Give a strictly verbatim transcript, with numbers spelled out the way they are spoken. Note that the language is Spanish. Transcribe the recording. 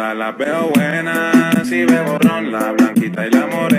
todas las veo buenas. Si veo borrón, la blanquita y la morena.